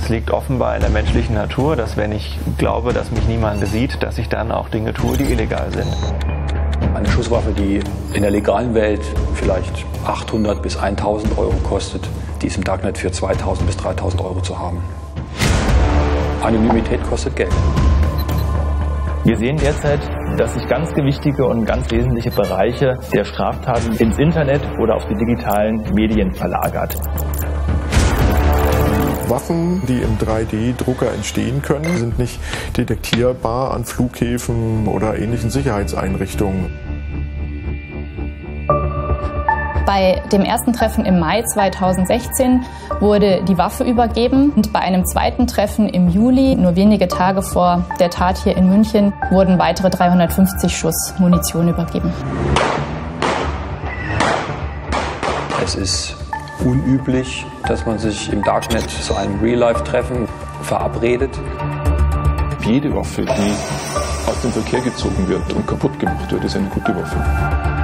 Es liegt offenbar in der menschlichen Natur, dass wenn ich glaube, dass mich niemand sieht, dass ich dann auch Dinge tue, die illegal sind. Eine Schusswaffe, die in der legalen Welt vielleicht 800 bis 1000 Euro kostet, die ist im Darknet für 2000 bis 3000 Euro zu haben. Anonymität kostet Geld. Wir sehen derzeit, dass sich ganz gewichtige und ganz wesentliche Bereiche der Straftaten ins Internet oder auf die digitalen Medien verlagert. Waffen, die im 3D-Drucker entstehen können, sind nicht detektierbar an Flughäfen oder ähnlichen Sicherheitseinrichtungen. Bei dem ersten Treffen im Mai 2016 wurde die Waffe übergeben und bei einem zweiten Treffen im Juli, nur wenige Tage vor der Tat hier in München, wurden weitere 350 Schuss Munition übergeben. Es ist unüblich, dass man sich im Darknet zu einem Real-Life-Treffen verabredet. Jede Waffe, die aus dem Verkehr gezogen wird und kaputt gemacht wird, ist eine gute Waffe.